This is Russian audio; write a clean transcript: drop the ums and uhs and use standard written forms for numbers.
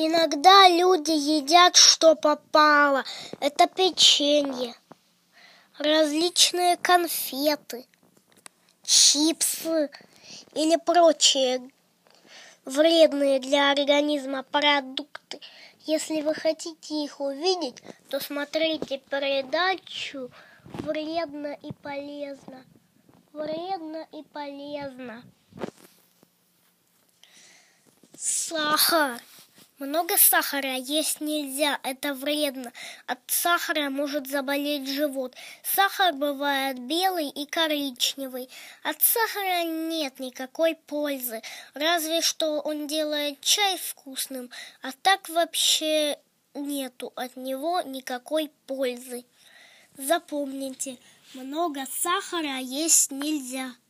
Иногда люди едят, что попало. Это печенье, различные конфеты, чипсы или прочие вредные для организма продукты. Если вы хотите их увидеть, то смотрите передачу «Вредно и полезно». Вредно и полезно. Сахар. Много сахара есть нельзя, это вредно. От сахара может заболеть живот. Сахар бывает белый и коричневый. От сахара нет никакой пользы, разве что он делает чай вкусным, а так вообще нету от него никакой пользы. Запомните, много сахара есть нельзя.